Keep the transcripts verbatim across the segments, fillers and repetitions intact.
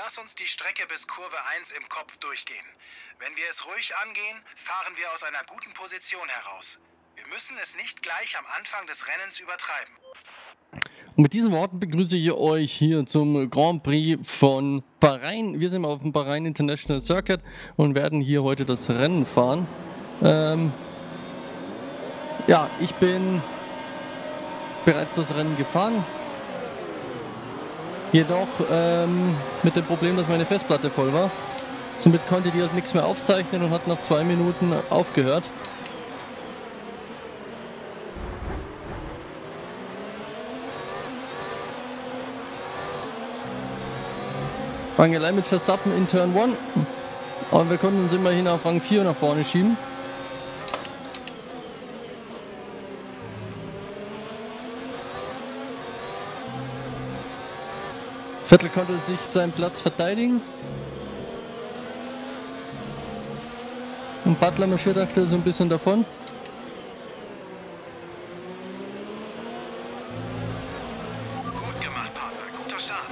Lass uns die Strecke bis Kurve eins im Kopf durchgehen. Wenn wir es ruhig angehen, fahren wir aus einer guten Position heraus. Wir müssen es nicht gleich am Anfang des Rennens übertreiben. Und mit diesen Worten begrüße ich euch hier zum Grand Prix von Bahrain. Wir sind auf dem Bahrain International Circuit und werden hier heute das Rennen fahren. Ähm, ja, ich bin bereits das Rennen gefahren. Jedoch ähm, mit dem Problem, dass meine Festplatte voll war. Somit konnte die halt nichts mehr aufzeichnen und hat nach zwei Minuten aufgehört. Rangelei mit Verstappen in Turn eins. Aber wir konnten uns immerhin auf Rang vier nach vorne schieben. Vettel konnte sich seinen Platz verteidigen. Und Butler marschiert aktuell so ein bisschen davon. Gut gemacht, Partner. Guter Start.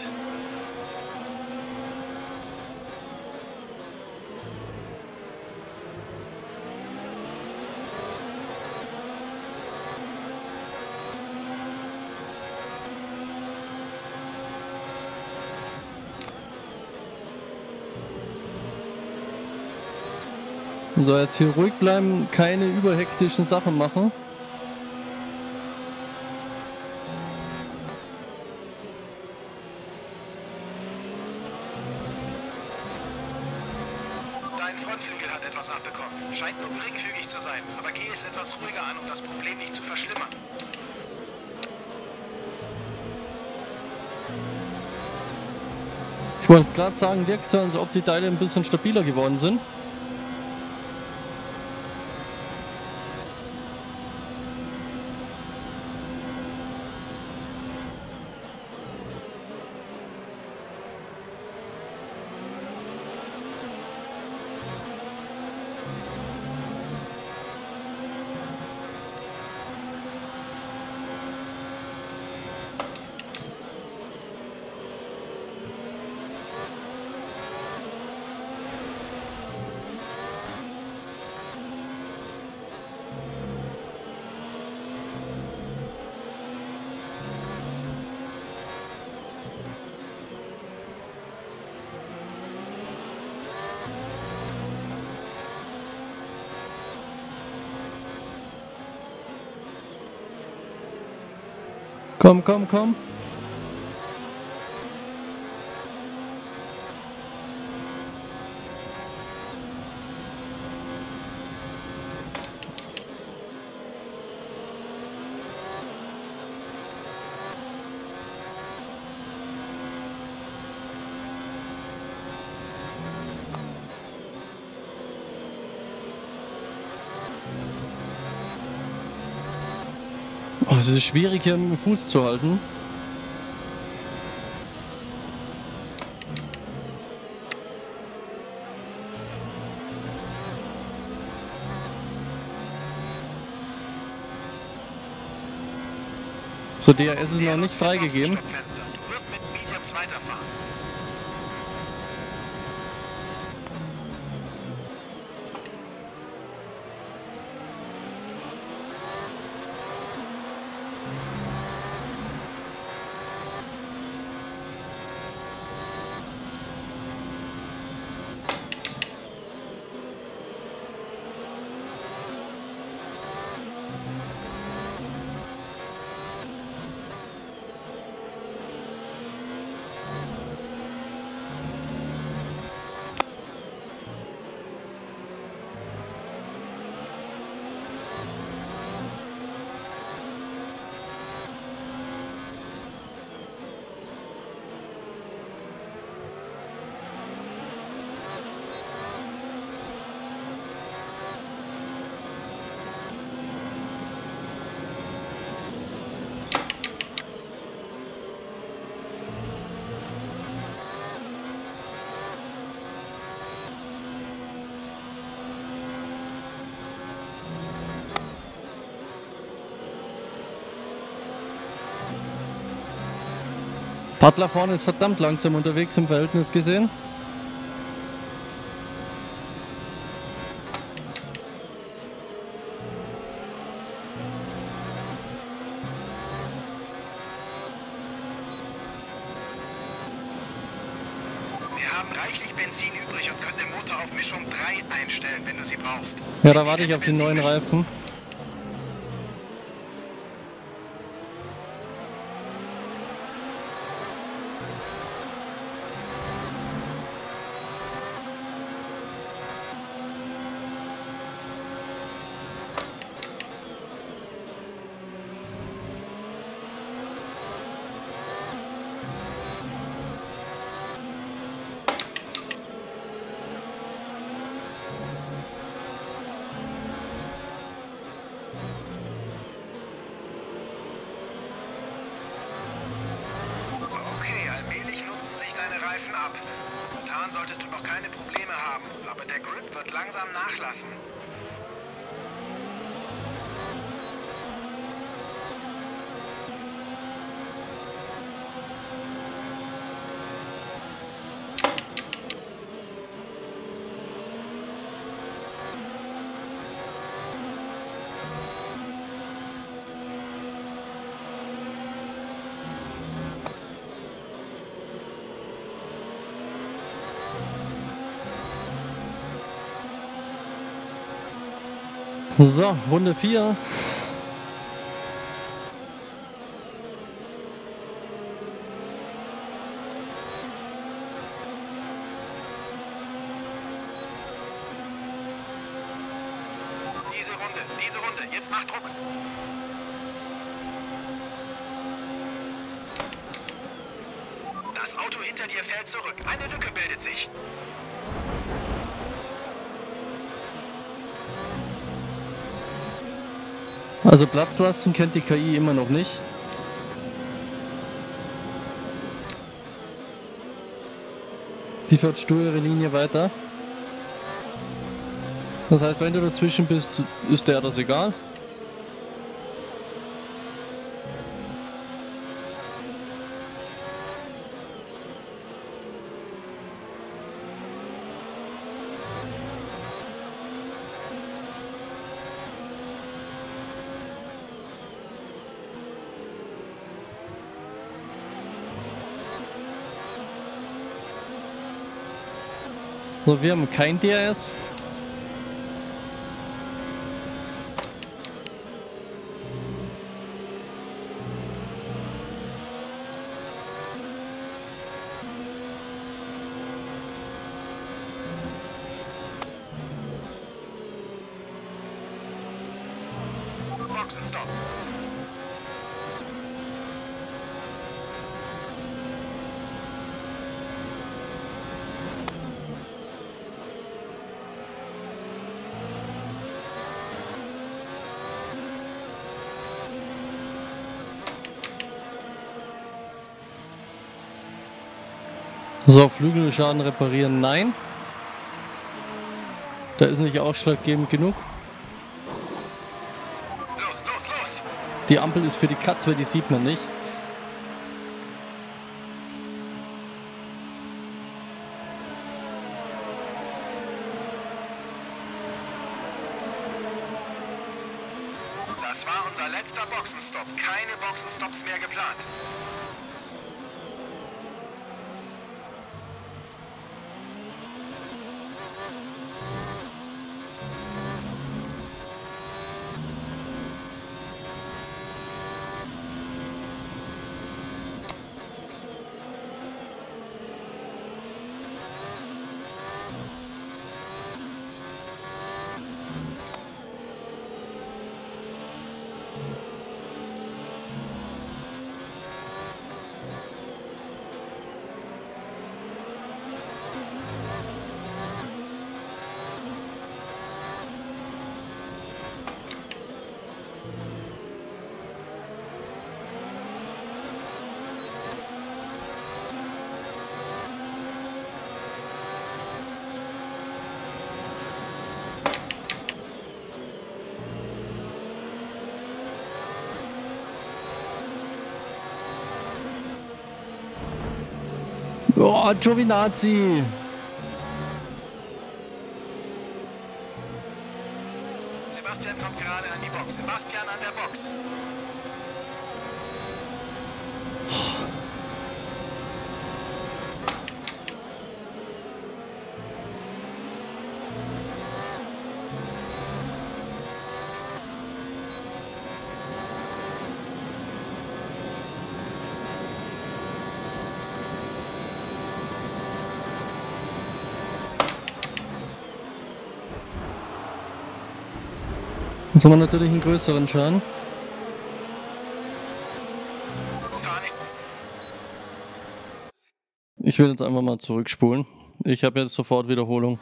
So, jetzt hier ruhig bleiben, keine überhektischen Sachen machen. Dein Frontflügel hat etwas abbekommen. Scheint nur geringfügig zu sein, aber geh es etwas ruhiger an, um das Problem nicht zu verschlimmern. Ich wollte gerade sagen, wirkt so, als ob die Teile ein bisschen stabiler geworden sind. Komm, komm, komm. Oh, es ist schwierig hier mit dem Fuß zu halten. So, D R S ist noch nicht freigegeben. Du wirst mit Mediums weiterfahren. Butler vorne ist verdammt langsam unterwegs im Verhältnis gesehen. Wir haben reichlich Benzin übrig und können den Motor auf Mischung drei einstellen, wenn du sie brauchst. Ja, da warte ich auf die neuen Reifen. Ab. Momentan solltest du noch keine Probleme haben, aber der Grip wird langsam nachlassen. So, Runde vier. Diese Runde, diese Runde, jetzt mach Druck. Das Auto hinter dir fällt zurück. Eine Lücke bildet sich. Also Platz lassen kennt die K I immer noch nicht. Die fährt stur ihre Linie weiter. Das heißt, wenn du dazwischen bist, ist der das egal. So, wir haben kein D R S. Boxenstopp. So, Flügelschaden reparieren, nein. Da ist nicht ausschlaggebend genug. Los, los, los! Die Ampel ist für die Katz, weil die sieht man nicht. Das war unser letzter Boxenstopp. Keine Boxenstops mehr geplant. Oh, Giovinazzi. Sebastian kommt gerade an die Box. Sebastian an der Box. Jetzt haben wir natürlich einen größeren Schaden. Ich will jetzt einfach mal zurückspulen. Ich habe jetzt sofort Wiederholung.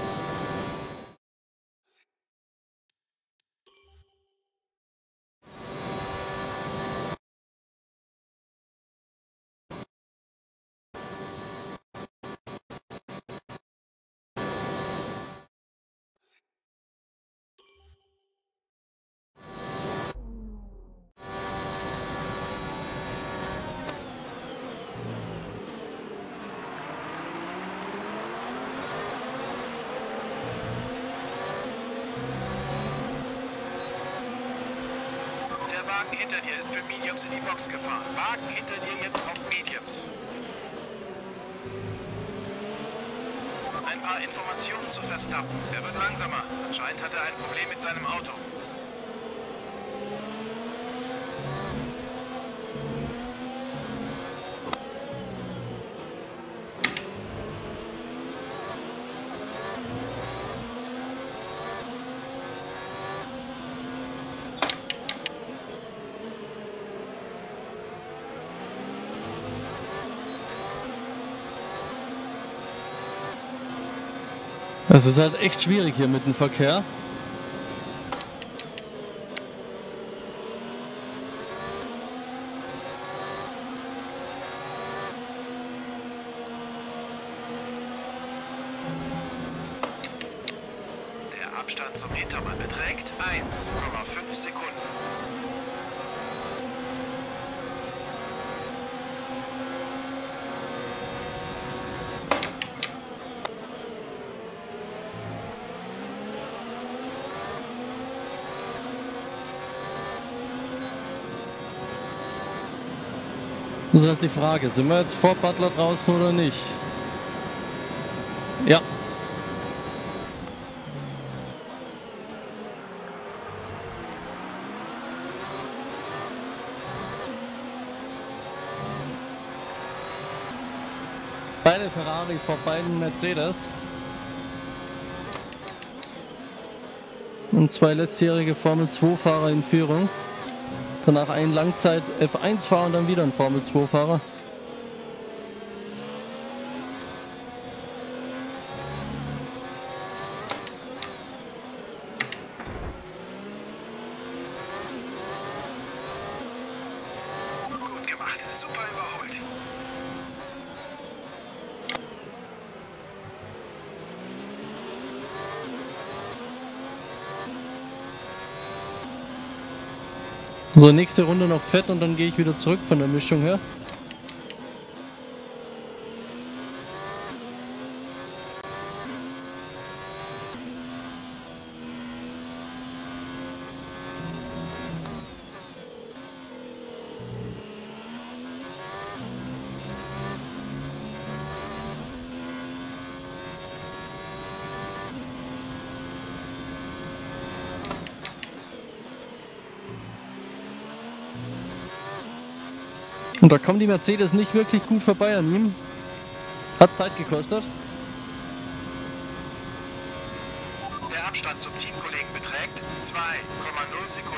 Wagen hinter dir ist für Mediums in die Box gefahren. Wagen hinter dir jetzt auf Mediums. Ein paar Informationen zu Verstappen. Er wird langsamer. Anscheinend hat er ein Problem mit seinem Auto. Es ist halt echt schwierig hier mit dem Verkehr. Der Abstand zum Hintermann beträgt eins Komma fünf Sekunden. Das ist halt die Frage, sind wir jetzt vor Butler draußen oder nicht? Ja. Beide Ferrari vor beiden Mercedes. Und zwei letztjährige Formel zwei Fahrer in Führung. Danach ein Langzeit F eins Fahrer und dann wieder ein Formel zwei Fahrer. Gut gemacht, super überholt. So, nächste Runde noch fett und dann gehe ich wieder zurück von der Mischung her. Und da kommt die Mercedes nicht wirklich gut vorbei an ihm. Hat Zeit gekostet. Der Abstand zum Teamkollegen beträgt zwei Komma null Sekunden.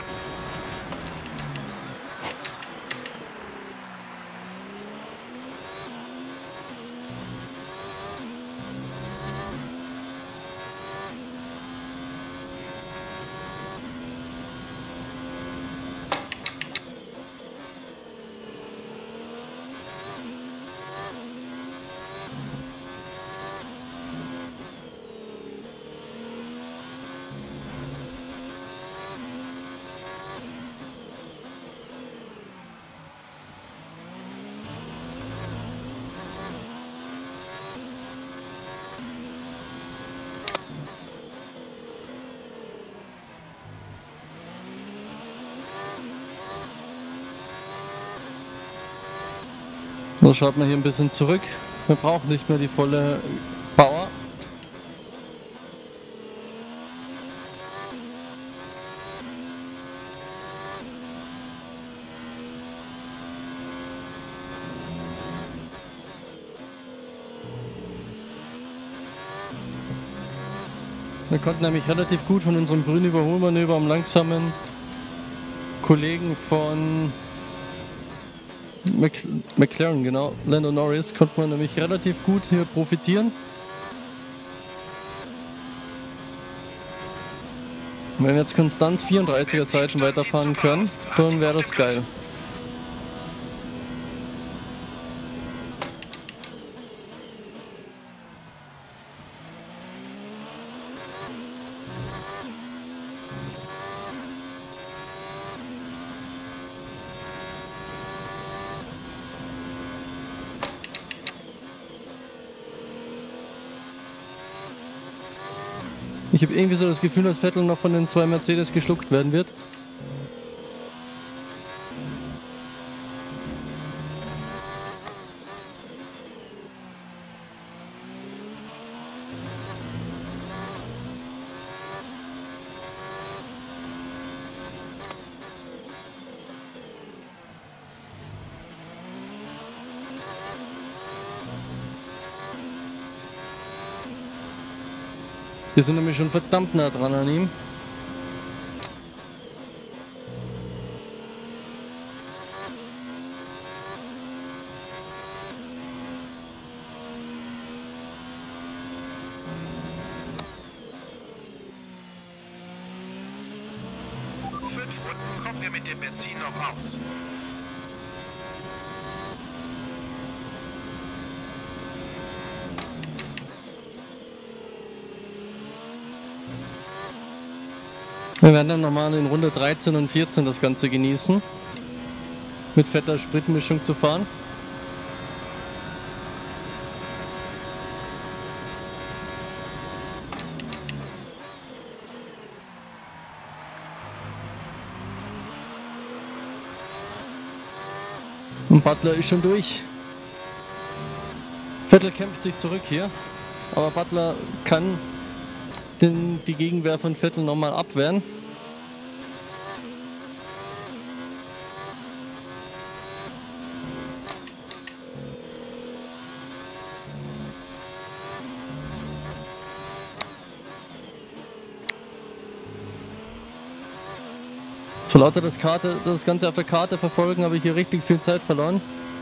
So, schaut mal hier ein bisschen zurück. Wir brauchen nicht mehr die volle Power. Wir konnten nämlich relativ gut von unserem grünen Überholmanöver am langsamen Kollegen von Mc McLaren, genau, Lando Norris, konnte man nämlich relativ gut hier profitieren. Wenn wir jetzt konstant vierunddreißiger Zeiten weiterfahren können, dann wäre das geil. Ich habe irgendwie so das Gefühl, dass Vettel noch von den zwei Mercedes geschluckt werden wird. Wir sind nämlich schon verdammt nah dran an ihm. Fünf Runden kommen wir mit dem Benzin noch aus. Wir werden dann nochmal in Runde dreizehn und vierzehn das Ganze genießen. Mit fetter Spritmischung zu fahren. Und Butler ist schon durch. Vettel kämpft sich zurück hier. Aber Butler kann den, die Gegenwehr von Vettel nochmal abwehren. Vor lauter das, Karte, das Ganze auf der Karte verfolgen, habe ich hier richtig viel Zeit verloren.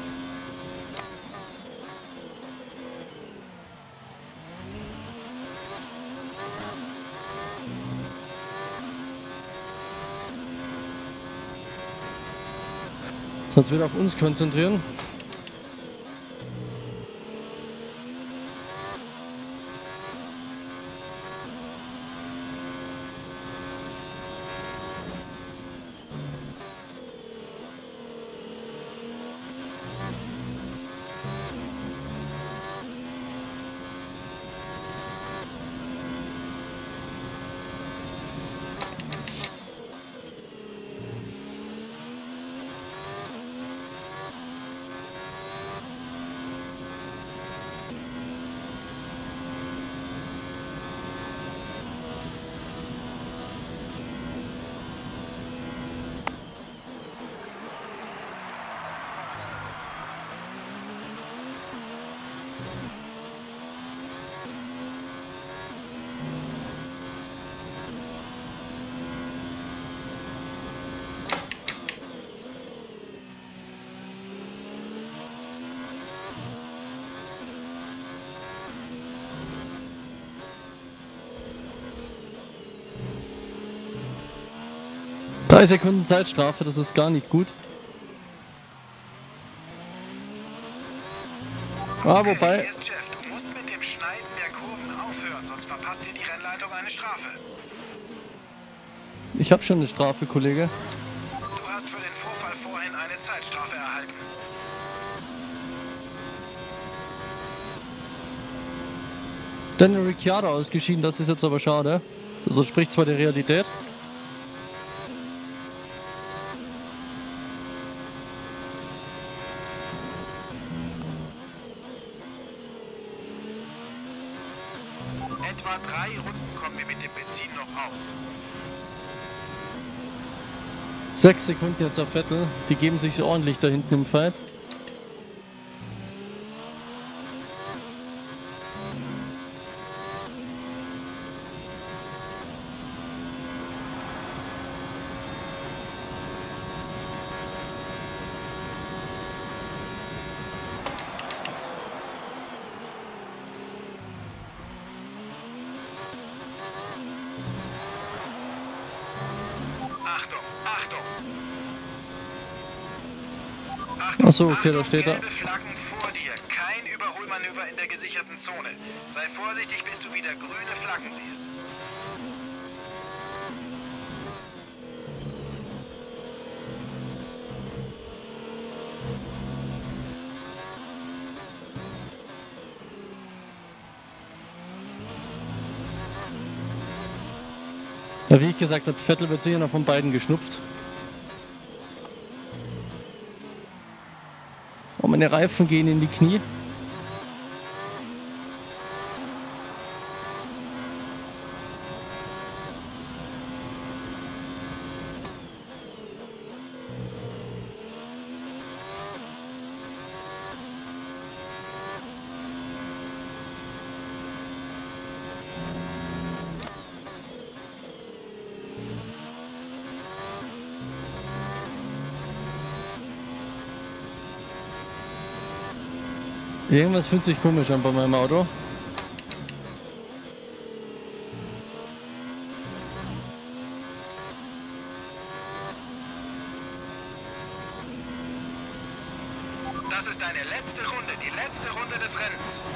Sonst wieder auf uns konzentrieren. Drei Sekunden Zeitstrafe, das ist gar nicht gut. Ah, wobei... Hier ist Jeff. Du musst mit dem Schneiden der Kurven aufhören, sonst verpasst dir die Rennleitung eine Strafe. Ich habe schon eine Strafe, Kollege. Du hast für den Vorfall vorhin eine Zeitstrafe erhalten. Daniel Ricciardo ausgeschieden, das ist jetzt aber schade. Das entspricht zwar der Realität. etwa drei Runden kommen wir mit dem Benzin noch aus. Sechs Sekunden jetzt auf Vettel. Die geben sich ordentlich da hinten im Fight. Achso, okay, da steht er. Gelbe Flaggen vor dir. Kein Überholmanöver in der gesicherten Zone. Sei vorsichtig, bis du wieder grüne Flaggen siehst. Ja, wie ich gesagt habe, Vettel wird sicher noch von beiden geschnupft. Und meine Reifen gehen in die Knie. Irgendwas fühlt sich komisch an bei meinem Auto. Das ist deine letzte Runde, die letzte Runde des Rennens.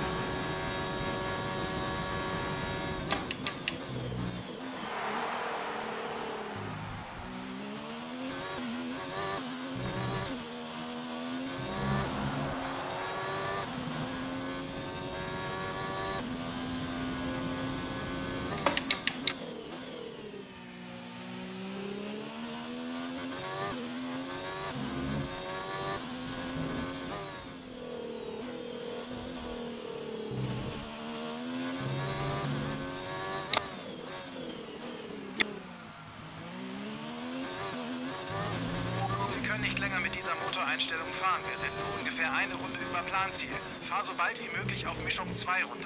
Nicht länger mit dieser Motoreinstellung fahren. Wir sind nur ungefähr eine Runde über Planziel. Fahr so bald wie möglich auf Mischung zwei runter.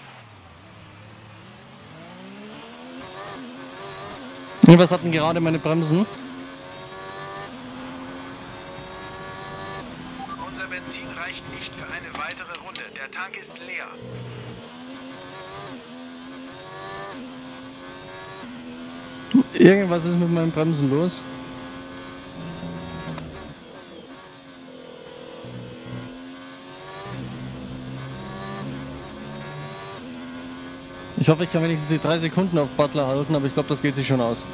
Und was hatten gerade meine Bremsen? Unser Benzin reicht nicht für eine weitere Runde. Der Tank ist leer. Irgendwas ist mit meinen Bremsen los. Ich hoffe, ich kann wenigstens die drei Sekunden auf Butler halten, aber ich glaube, das geht sich schon aus.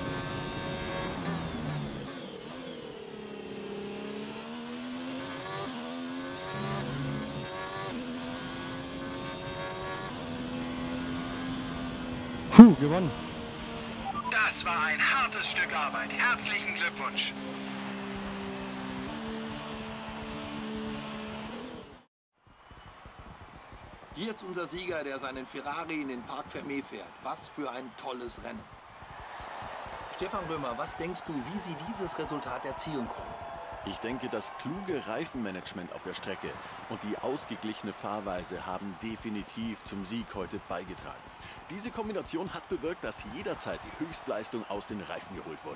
Puh, gewonnen. Das war ein hartes Stück Arbeit. Herzlichen Glückwunsch. Hier ist unser Sieger, der seinen Ferrari in den Parc Fermé fährt. Was für ein tolles Rennen. Stefan Römer, was denkst du, wie sie dieses Resultat erzielen konnten? Ich denke, das kluge Reifenmanagement auf der Strecke und die ausgeglichene Fahrweise haben definitiv zum Sieg heute beigetragen. Diese Kombination hat bewirkt, dass jederzeit die Höchstleistung aus den Reifen geholt wurde.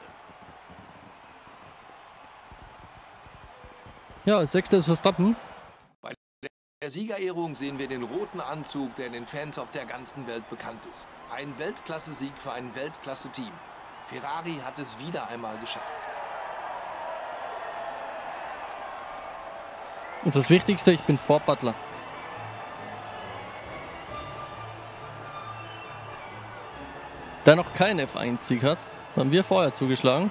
Ja, als Sechster ist Verstappen. Bei der Siegerehrung sehen wir den roten Anzug, der den Fans auf der ganzen Welt bekannt ist. Ein Weltklasse-Sieg für ein Weltklasse-Team. Ferrari hat es wieder einmal geschafft. Und das Wichtigste, ich bin vor Butler. Der noch keinen F eins Sieg hat, haben wir vorher zugeschlagen.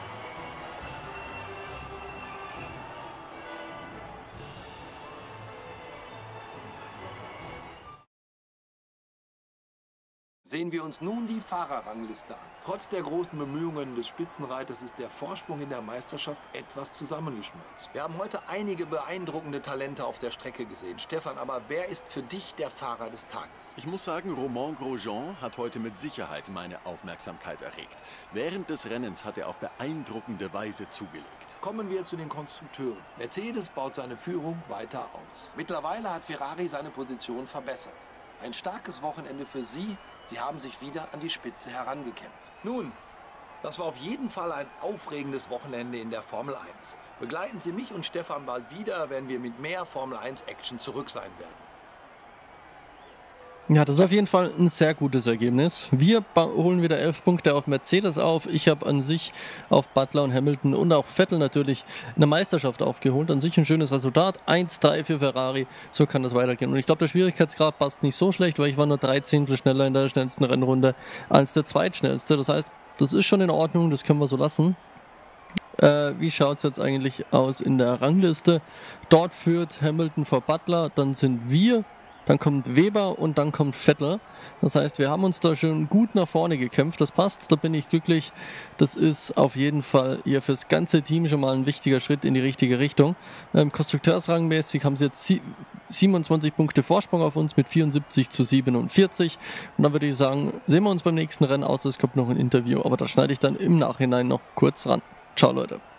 Sehen wir uns nun die Fahrerrangliste an. Trotz der großen Bemühungen des Spitzenreiters ist der Vorsprung in der Meisterschaft etwas zusammengeschmolzen. Wir haben heute einige beeindruckende Talente auf der Strecke gesehen. Stefan, aber wer ist für dich der Fahrer des Tages? Ich muss sagen, Romain Grosjean hat heute mit Sicherheit meine Aufmerksamkeit erregt. Während des Rennens hat er auf beeindruckende Weise zugelegt. Kommen wir zu den Konstrukteuren. Mercedes baut seine Führung weiter aus. Mittlerweile hat Ferrari seine Position verbessert. Ein starkes Wochenende für Sie. Sie haben sich wieder an die Spitze herangekämpft. Nun, das war auf jeden Fall ein aufregendes Wochenende in der Formel eins. Begleiten Sie mich und Stefan bald wieder, wenn wir mit mehr Formel eins Action zurück sein werden. Ja, das ist auf jeden Fall ein sehr gutes Ergebnis. Wir holen wieder elf Punkte auf Mercedes auf. Ich habe an sich auf Butler und Hamilton und auch Vettel natürlich eine Meisterschaft aufgeholt. An sich ein schönes Resultat. eins drei für Ferrari. So kann das weitergehen. Und ich glaube, der Schwierigkeitsgrad passt nicht so schlecht, weil ich war nur drei Zehntel schneller in der schnellsten Rennrunde als der zweitschnellste. Das heißt, das ist schon in Ordnung. Das können wir so lassen. Äh, wie schaut es jetzt eigentlich aus in der Rangliste? Dort führt Hamilton vor Butler. Dann sind wir... Dann kommt Weber und dann kommt Vettel. Das heißt, wir haben uns da schon gut nach vorne gekämpft. Das passt, da bin ich glücklich. Das ist auf jeden Fall hier fürs ganze Team schon mal ein wichtiger Schritt in die richtige Richtung. Ähm, Konstrukteursrangmäßig haben sie jetzt siebenundzwanzig Punkte Vorsprung auf uns mit vierundsiebzig zu siebenundvierzig. Und dann würde ich sagen, sehen wir uns beim nächsten Rennen aus. Es kommt noch ein Interview, aber das schneide ich dann im Nachhinein noch kurz ran. Ciao, Leute.